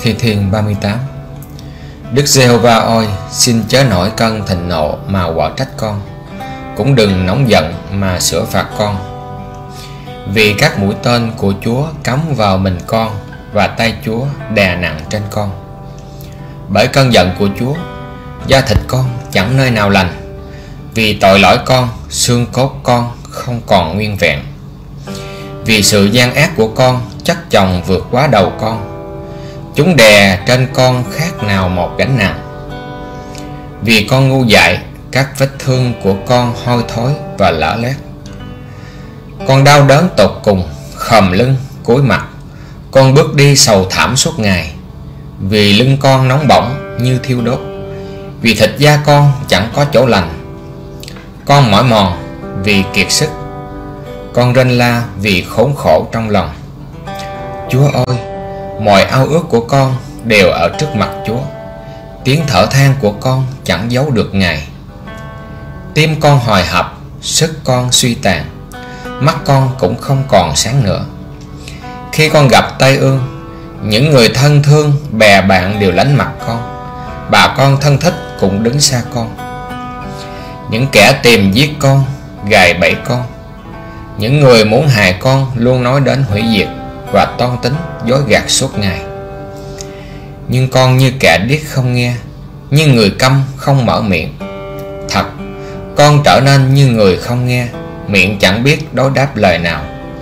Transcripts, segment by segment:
Thi Thiên 38. Đức Giê-hô-va ơi, xin chớ nổi cơn thịnh nộ mà quở trách con, cũng đừng nóng giận mà sửa phạt con. Vì các mũi tên của Chúa cắm vào mình con, và tay Chúa đè nặng trên con. Bởi cơn giận của Chúa, da thịt con chẳng nơi nào lành. Vì tội lỗi con, xương cốt con không còn nguyên vẹn. Vì sự gian ác của con chất chồng vượt quá đầu con, chúng đè trên con khác nào một gánh nặng. Vì con ngu dại, các vết thương của con hôi thối và lở loét. Con đau đớn tột cùng, khom lưng, cúi mặt. Con bước đi sầu thảm suốt ngày. Vì lưng con nóng bỏng như thiêu đốt. Vì thịt da con chẳng có chỗ lành. Con mỏi mòn vì kiệt sức. Con rên la vì khốn khổ trong lòng. Chúa ơi, mọi ao ước của con đều ở trước mặt Chúa. Tiếng thở than của con chẳng giấu được Ngài. Tim con hồi hộp, sức con suy tàn, mắt con cũng không còn sáng nữa. Khi con gặp tai ương, những người thân thương, bè bạn đều lánh mặt con. Bà con thân thích cũng đứng xa con. Những kẻ tìm giết con, gài bẫy con. Những người muốn hại con luôn nói đến hủy diệt và toan tính dối gạt suốt ngày. Nhưng con như kẻ điếc không nghe, như người câm không mở miệng. Thật, con trở nên như người không nghe, miệng chẳng biết đối đáp lời nào.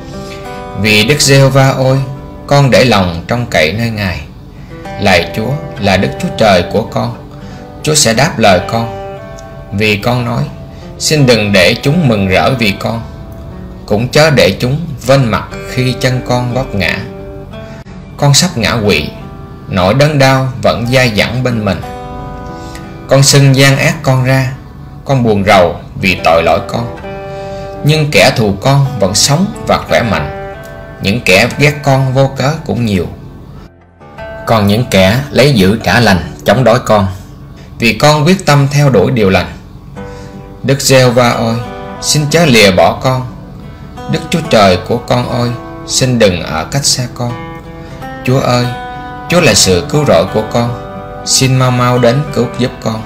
Vì Đức Giê-hô-va ôi, con để lòng trông cậy nơi Ngài. Lạy Chúa là Đức Chúa Trời của con, Chúa sẽ đáp lời con. Vì con nói, xin đừng để chúng mừng rỡ vì con, cũng chớ để chúng vênh mặt khi chân con vấp ngã. Con sắp ngã quỵ, nỗi đớn đau vẫn dai dẳng bên mình. Con xưng gian ác con ra, con buồn rầu vì tội lỗi con. Nhưng kẻ thù con vẫn sống và khỏe mạnh. Những kẻ ghét con vô cớ cũng nhiều. Còn những kẻ lấy giữ trả lành chống đối con. Vì con quyết tâm theo đuổi điều lành. Đức Giê-hô-va ơi, xin chớ lìa bỏ con. Đức Chúa Trời của con ơi, xin đừng ở cách xa con. Chúa ơi, Chúa là sự cứu rỗi của con, xin mau mau đến cứu giúp con.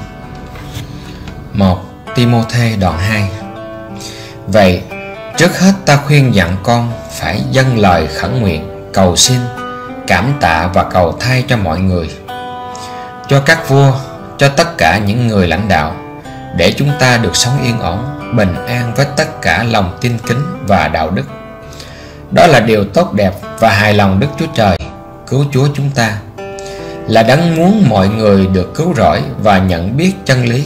1 Ti-mô-thê đoạn 2. Vậy, trước hết ta khuyên dặn con phải dâng lời khẩn nguyện, cầu xin, cảm tạ và cầu thay cho mọi người, cho các vua, cho tất cả những người lãnh đạo, để chúng ta được sống yên ổn, bình an với tất cả lòng tin kính và đạo đức. Đó là điều tốt đẹp và hài lòng Đức Chúa Trời, cứu Chúa chúng ta, là đấng muốn mọi người được cứu rỗi và nhận biết chân lý.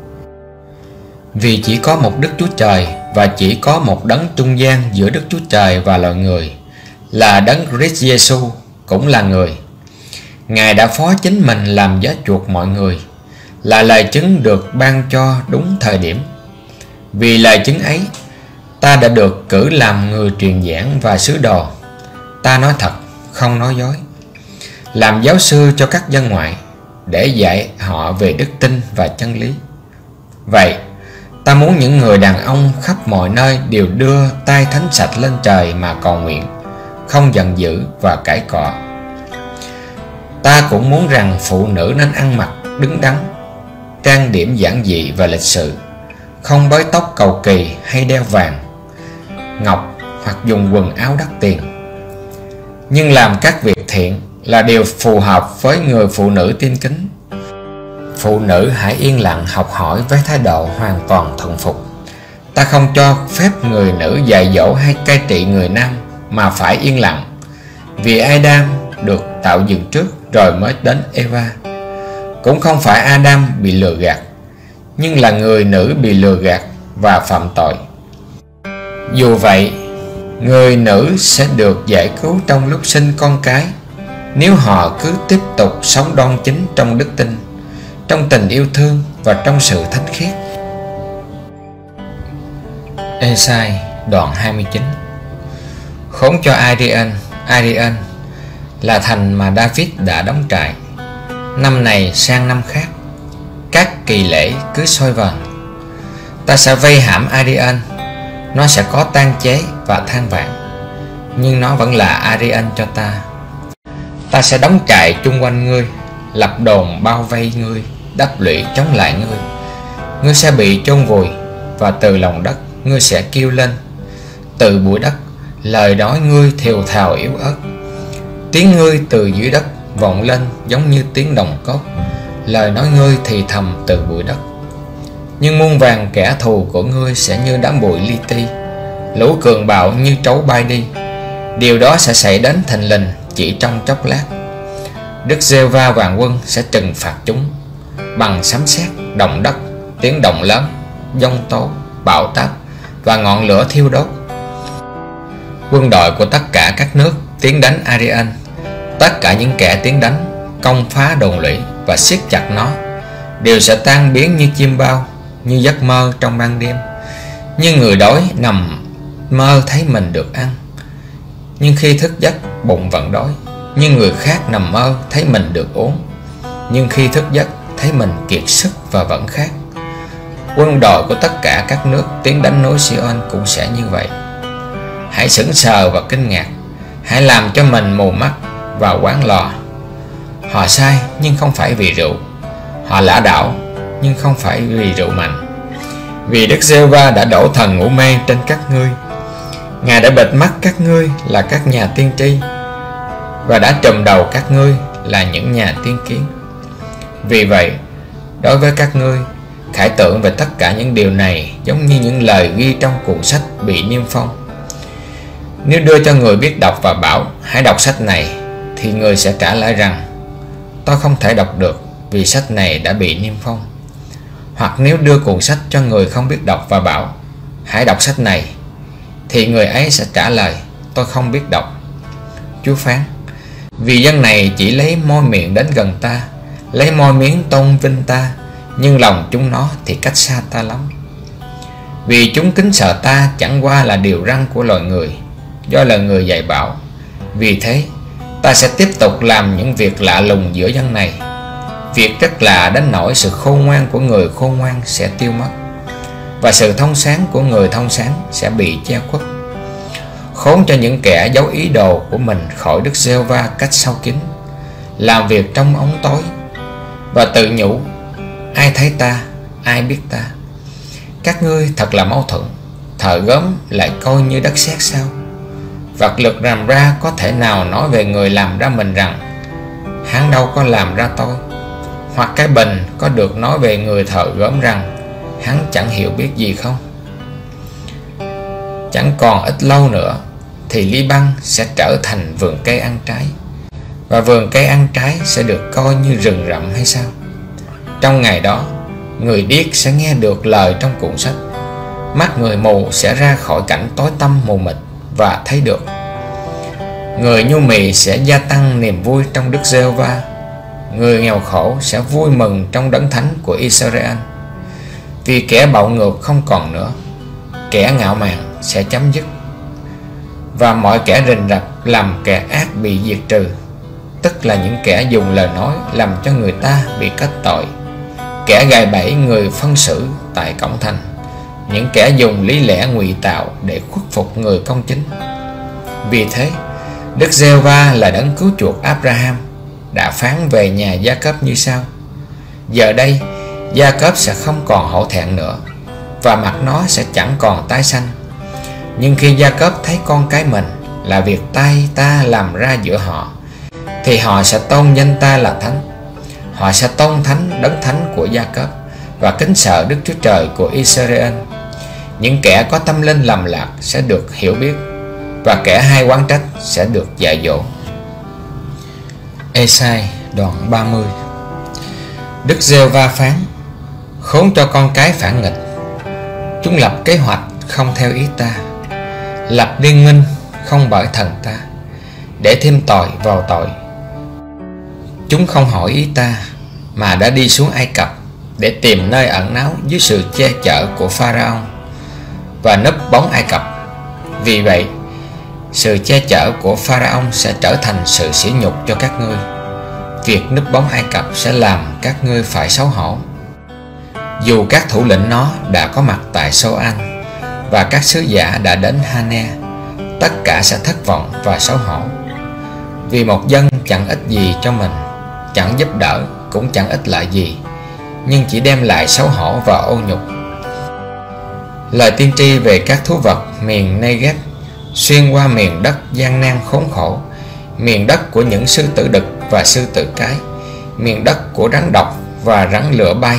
Vì chỉ có một Đức Chúa Trời và chỉ có một đấng trung gian giữa Đức Chúa Trời và loài người, là đấng Christ Giêsu cũng là người. Ngài đã phó chính mình làm giá chuộc mọi người, là lời chứng được ban cho đúng thời điểm. Vì lời chứng ấy, ta đã được cử làm người truyền giảng và sứ đồ. Ta nói thật, không nói dối, làm giáo sư cho các dân ngoại, để dạy họ về đức tin và chân lý. Vậy, ta muốn những người đàn ông khắp mọi nơi đều đưa tay thánh sạch lên trời mà cầu nguyện, không giận dữ và cãi cọ. Ta cũng muốn rằng phụ nữ nên ăn mặc đứng đắn, trang điểm giản dị và lịch sự, không bới tóc cầu kỳ hay đeo vàng, ngọc hoặc dùng quần áo đắt tiền. Nhưng làm các việc thiện là điều phù hợp với người phụ nữ tin kính. Phụ nữ hãy yên lặng học hỏi với thái độ hoàn toàn thuần phục. Ta không cho phép người nữ dạy dỗ hay cai trị người nam, mà phải yên lặng. Vì Adam được tạo dựng trước rồi mới đến Eva. Cũng không phải Adam bị lừa gạt, nhưng là người nữ bị lừa gạt và phạm tội. Dù vậy, người nữ sẽ được giải cứu trong lúc sinh con cái, nếu họ cứ tiếp tục sống đoan chính trong đức tin, trong tình yêu thương và trong sự thánh khiết. Ê-sai đoạn 29. Khốn cho Adrian. Adrian là thành mà David đã đóng trại. Năm này sang năm khác, các kỳ lễ cứ soi vần. Ta sẽ vây hãm Adrian. Nó sẽ có tang chế và than vãn, nhưng nó vẫn là Adrian cho ta. Ta sẽ đóng trại chung quanh ngươi, lập đồn bao vây ngươi, đắp lũy chống lại ngươi. Ngươi sẽ bị chôn vùi, và từ lòng đất ngươi sẽ kêu lên. Từ bụi đất, lời nói ngươi thều thào yếu ớt. Tiếng ngươi từ dưới đất vọng lên giống như tiếng đồng cốt. Lời nói ngươi thì thầm từ bụi đất. Nhưng muôn vàng kẻ thù của ngươi sẽ như đám bụi li ti, lũ cường bạo như trấu bay đi. Điều đó sẽ xảy đến thình lình chỉ trong chốc lát. Đức Giê-hô-va vạn quân sẽ trừng phạt chúng bằng sấm sét, động đất, tiếng động lớn, giông tố, bão táp và ngọn lửa thiêu đốt. Quân đội của tất cả các nước tiến đánh Arian. Tất cả những kẻ tiến đánh, công phá đồn lũy và siết chặt nó đều sẽ tan biến như chim bao, như giấc mơ trong ban đêm. Như người đói nằm mơ thấy mình được ăn, nhưng khi thức giấc bụng vẫn đói. Như người khác nằm mơ thấy mình được uống, nhưng khi thức giấc thấy mình kiệt sức và vẫn khát. Quân đội của tất cả các nước tiến đánh núi Sion cũng sẽ như vậy. Hãy sững sờ và kinh ngạc, hãy làm cho mình mù mắt và quán lò. Họ sai nhưng không phải vì rượu, họ lảo đảo nhưng không phải vì rượu mạnh. Vì Đức Giê-hô-va đã đổ thần ngủ mê trên các ngươi. Ngài đã bịt mắt các ngươi là các nhà tiên tri, và đã trùm đầu các ngươi là những nhà tiên kiến. Vì vậy, đối với các ngươi, khải tượng về tất cả những điều này giống như những lời ghi trong cuốn sách bị niêm phong. Nếu đưa cho người biết đọc và bảo hãy đọc sách này, thì người sẽ trả lời rằng tôi không thể đọc được vì sách này đã bị niêm phong. Hoặc nếu đưa cuốn sách cho người không biết đọc và bảo hãy đọc sách này, thì người ấy sẽ trả lời tôi không biết đọc. Chúa phán: vì dân này chỉ lấy môi miệng đến gần ta, lấy môi miếng tôn vinh ta, nhưng lòng chúng nó thì cách xa ta lắm. Vì chúng kính sợ ta chẳng qua là điều răn của loài người, do lời người dạy bảo. Vì thế ta sẽ tiếp tục làm những việc lạ lùng giữa dân này, việc rất lạ đến nỗi sự khôn ngoan của người khôn ngoan sẽ tiêu mất, và sự thông sáng của người thông sáng sẽ bị che khuất. Khốn cho những kẻ giấu ý đồ của mình khỏi Đức Giê-hô-va cách sâu kín, làm việc trong ống tối, và tự nhủ ai thấy ta, ai biết ta. Các ngươi thật là mâu thuẫn, thợ gốm lại coi như đất sét sao? Vật lực làm ra có thể nào nói về người làm ra mình rằng hắn đâu có làm ra tôi? Hoặc cái bình có được nói về người thợ gốm rằng hắn chẳng hiểu biết gì không? Chẳng còn ít lâu nữa thì Li-băng sẽ trở thành vườn cây ăn trái, và vườn cây ăn trái sẽ được coi như rừng rậm hay sao? Trong ngày đó, người điếc sẽ nghe được lời trong cuốn sách, mắt người mù sẽ ra khỏi cảnh tối tăm mù mịt và thấy được. Người nhu mì sẽ gia tăng niềm vui trong Đức Giê-hô-va, người nghèo khổ sẽ vui mừng trong đấng thánh của Israel. Vì kẻ bạo ngược không còn nữa, kẻ ngạo mạn sẽ chấm dứt, và mọi kẻ rình rập làm kẻ ác bị diệt trừ, tức là những kẻ dùng lời nói làm cho người ta bị kết tội, kẻ gài bẫy người phân xử tại cổng thành, những kẻ dùng lý lẽ ngụy tạo để khuất phục người công chính. Vì thế, Đức Giê-hô-va là đấng cứu chuộc Abraham đã phán về nhà Gia-cớp như sau: giờ đây Gia-cớp sẽ không còn hổ thẹn nữa, và mặt nó sẽ chẳng còn tái xanh. Nhưng khi Gia-cớp thấy con cái mình là việc tay ta làm ra giữa họ, thì họ sẽ tôn danh ta là thánh. Họ sẽ tôn thánh đấng thánh của Gia-cớp và kính sợ Đức Chúa Trời của Israel. Những kẻ có tâm linh lầm lạc sẽ được hiểu biết, và kẻ hay oán trách sẽ được dạy dỗ. Ê-sai đoạn 30. Đức Giê-hô-va phán: khốn cho con cái phản nghịch, chúng lập kế hoạch không theo ý ta, lập liên minh không bởi thần ta, để thêm tội vào tội. Chúng không hỏi ý ta, mà đã đi xuống Ai Cập để tìm nơi ẩn náu dưới sự che chở của Pharaoh và núp bóng Ai Cập. Vì vậy, sự che chở của Pharaoh sẽ trở thành sự sỉ nhục cho các ngươi. Việc núp bóng Ai Cập sẽ làm các ngươi phải xấu hổ. Dù các thủ lĩnh nó đã có mặt tại Sô-an và các sứ giả đã đến Ha-ne, tất cả sẽ thất vọng và xấu hổ. Vì một dân chẳng ích gì cho mình, chẳng giúp đỡ, cũng chẳng ích lợi gì, nhưng chỉ đem lại xấu hổ và ô nhục. Lời tiên tri về các thú vật miền Negev xuyên qua miền đất gian nan khốn khổ, miền đất của những sư tử đực và sư tử cái, miền đất của rắn độc và rắn lửa bay.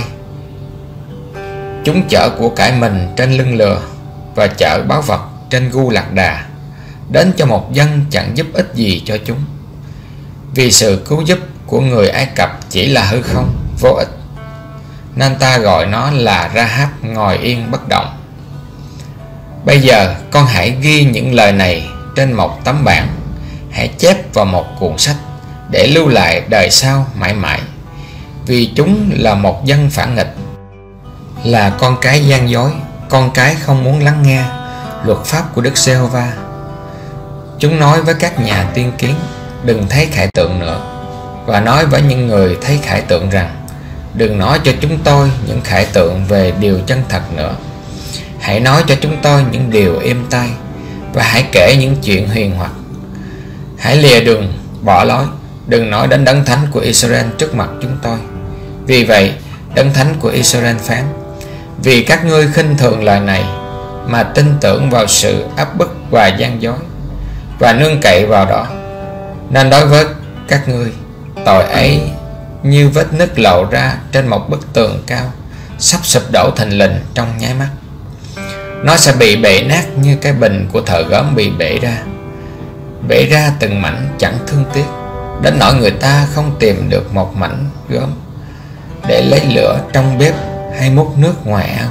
Chúng chở của cải mình trên lưng lừa và chở báu vật trên gu lạc đà, đến cho một dân chẳng giúp ích gì cho chúng, vì sự cứu giúp của người Ai Cập chỉ là hư không, vô ích, nên ta gọi nó là Rahab ngồi yên bất động. Bây giờ con hãy ghi những lời này trên một tấm bảng, hãy chép vào một cuốn sách để lưu lại đời sau mãi mãi, vì chúng là một dân phản nghịch, là con cái gian dối, con cái không muốn lắng nghe luật pháp của Đức Giê-hô-va. Chúng nói với các nhà tiên kiến, đừng thấy khải tượng nữa, và nói với những người thấy khải tượng rằng, đừng nói cho chúng tôi những khải tượng về điều chân thật nữa. Hãy nói cho chúng tôi những điều êm tai, và hãy kể những chuyện huyền hoặc. Hãy lìa đường, bỏ lối, đừng nói đến đấng thánh của Israel trước mặt chúng tôi. Vì vậy, đấng thánh của Israel phán, vì các ngươi khinh thường lời này, mà tin tưởng vào sự áp bức và gian dối, và nương cậy vào đó, nên đối với các ngươi, tội ấy như vết nứt lộ ra trên một bức tường cao, sắp sụp đổ thình lình trong nháy mắt. Nó sẽ bị bể nát như cái bình của thợ gốm bị bể ra từng mảnh chẳng thương tiếc, đến nỗi người ta không tìm được một mảnh gốm để lấy lửa trong bếp hay múc nước ngoài ao.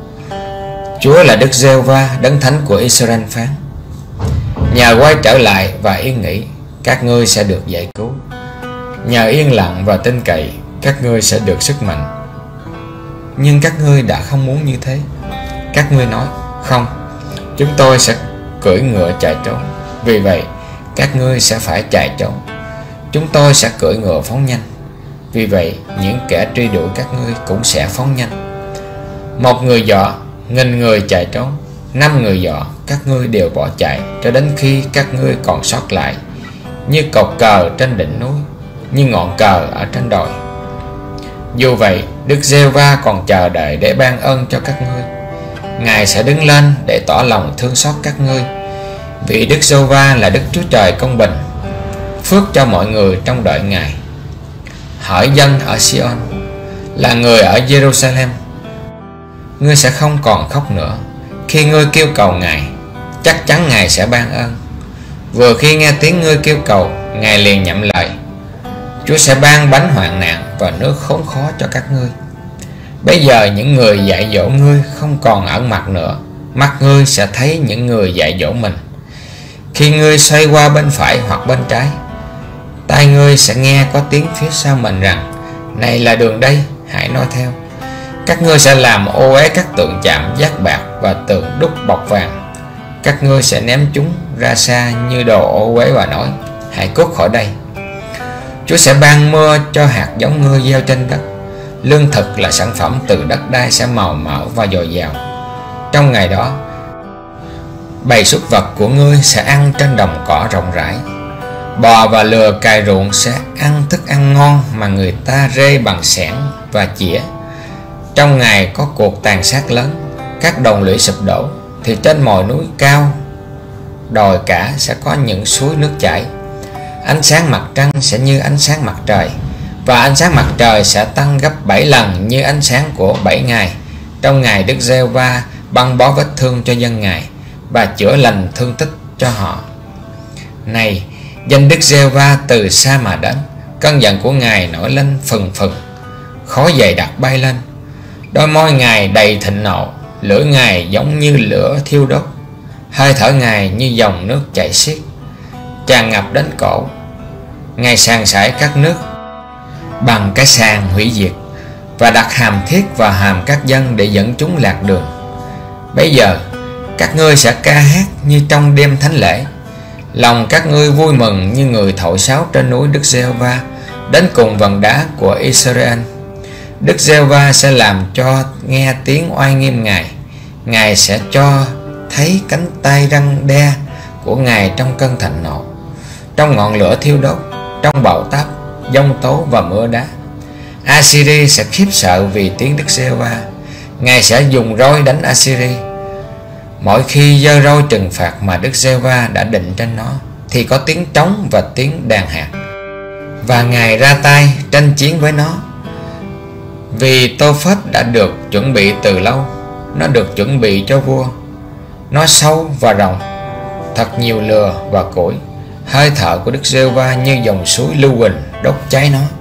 Chúa là Đức Giê-hô-va, đấng thánh của Israel phán, nhờ quay trở lại và yên nghỉ, các ngươi sẽ được giải cứu. Nhờ yên lặng và tin cậy, các ngươi sẽ được sức mạnh. Nhưng các ngươi đã không muốn như thế. Các ngươi nói, không, chúng tôi sẽ cưỡi ngựa chạy trốn. Vì vậy, các ngươi sẽ phải chạy trốn. Chúng tôi sẽ cưỡi ngựa phóng nhanh. Vì vậy, những kẻ truy đuổi các ngươi cũng sẽ phóng nhanh. Một người dọ, nghìn người chạy trốn. 5 người dọ, các ngươi đều bỏ chạy, cho đến khi các ngươi còn sót lại, như cột cờ trên đỉnh núi, như ngọn cờ ở trên đồi. Dù vậy, Đức Giê-hô-va còn chờ đợi để ban ơn cho các ngươi. Ngài sẽ đứng lên để tỏ lòng thương xót các ngươi, vì Đức Giê-hô-va là Đức Chúa Trời công bình, phước cho mọi người trong đợi Ngài. Hỡi dân ở Sion, là người ở Jerusalem, ngươi sẽ không còn khóc nữa. Khi ngươi kêu cầu Ngài, chắc chắn Ngài sẽ ban ơn. Vừa khi nghe tiếng ngươi kêu cầu, Ngài liền nhậm lời. Chúa sẽ ban bánh hoạn nạn và nước khốn khó cho các ngươi. Bây giờ những người dạy dỗ ngươi không còn ẩn mặt nữa, mắt ngươi sẽ thấy những người dạy dỗ mình. Khi ngươi xoay qua bên phải hoặc bên trái, tai ngươi sẽ nghe có tiếng phía sau mình rằng, này là đường đây, hãy noi theo. Các ngươi sẽ làm ô uế các tượng chạm giác bạc và tượng đúc bọc vàng. Các ngươi sẽ ném chúng ra xa như đồ ô uế và nói, hãy cút khỏi đây. Chúa sẽ ban mưa cho hạt giống ngươi gieo trên đất. Lương thực là sản phẩm từ đất đai sẽ màu mỡ và dồi dào. Trong ngày đó, bầy súc vật của ngươi sẽ ăn trên đồng cỏ rộng rãi. Bò và lừa cày ruộng sẽ ăn thức ăn ngon mà người ta rê bằng xẻng và chĩa. Trong ngày có cuộc tàn sát lớn, các đồn lũy sụp đổ, thì trên mọi núi cao đồi cả sẽ có những suối nước chảy. Ánh sáng mặt trăng sẽ như ánh sáng mặt trời, và ánh sáng mặt trời sẽ tăng gấp 7 lần như ánh sáng của 7 ngày, trong ngày Đức Giê-hô-va băng bó vết thương cho dân Ngài và chữa lành thương tích cho họ. Này, danh Đức Giê-hô-va từ xa mà đến, cơn giận của Ngài nổi lên phừng phừng, khói dày đặc bay lên. Đôi môi Ngài đầy thịnh nộ, lưỡi Ngài giống như lửa thiêu đốt, hơi thở Ngài như dòng nước chảy xiết, tràn ngập đến cổ. Ngài sàn sải các nước bằng cái sàn hủy diệt, và đặt hàm thiết vào hàm các dân để dẫn chúng lạc đường. Bây giờ các ngươi sẽ ca hát như trong đêm thánh lễ, lòng các ngươi vui mừng như người thổi sáo trên núi Đức Giê-hô-va, đến cùng vần đá của Israel. Đức Giê-hô-va sẽ làm cho nghe tiếng oai nghiêm Ngài. Ngài sẽ cho thấy cánh tay răn đe của Ngài trong cơn thịnh nộ, trong ngọn lửa thiêu đốt, trong bão táp, giông tố và mưa đá. Assyri sẽ khiếp sợ vì tiếng Đức Giê-hô-va. Ngài sẽ dùng roi đánh Assyri. Mỗi khi giơ roi trừng phạt mà Đức Giê-hô-va đã định trên nó, thì có tiếng trống và tiếng đàn hạt, và Ngài ra tay tranh chiến với nó. Vì Tô-phết đã được chuẩn bị từ lâu, nó được chuẩn bị cho vua. Nó sâu và rộng, thật nhiều lửa và củi. Hơi thở của Đức Giê-hô-va như dòng suối lưu huỳnh đốt cháy nó.